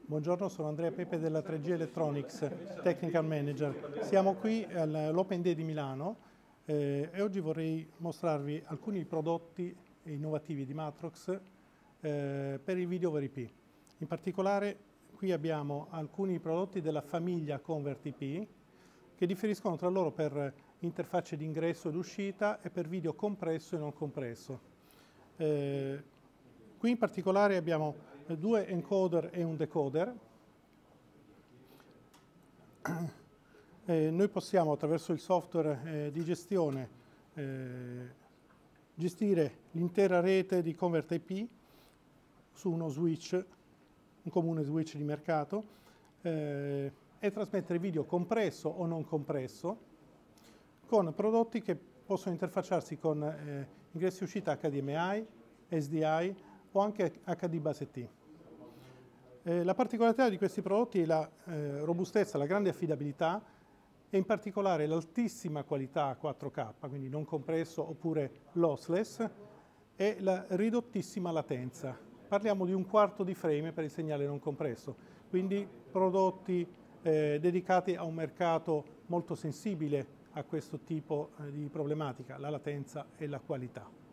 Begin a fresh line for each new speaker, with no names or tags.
Buongiorno, sono Andrea Pepe della 3G Electronics, Technical Manager. Siamo qui all'Open Day di Milano e oggi vorrei mostrarvi alcuni prodotti innovativi di Matrox per il video over IP. In particolare qui abbiamo alcuni prodotti della famiglia Convert IP che differiscono tra loro per interfacce di ingresso ed uscita e per video compresso e non compresso. Qui in particolare abbiamo due encoder e un decoder. Noi possiamo attraverso il software di gestione gestire l'intera rete di Convert IP su uno switch, un comune switch di mercato, e trasmettere video compresso o non compresso con prodotti che possono interfacciarsi con ingressi e uscita HDMI, SDI o anche HD base T. La particolarità di questi prodotti è la robustezza, la grande affidabilità e in particolare l'altissima qualità 4K, quindi non compresso oppure lossless, e la ridottissima latenza. Parliamo di un quarto di frame per il segnale non compresso, quindi prodotti dedicati a un mercato molto sensibile a questo tipo di problematica, la latenza e la qualità.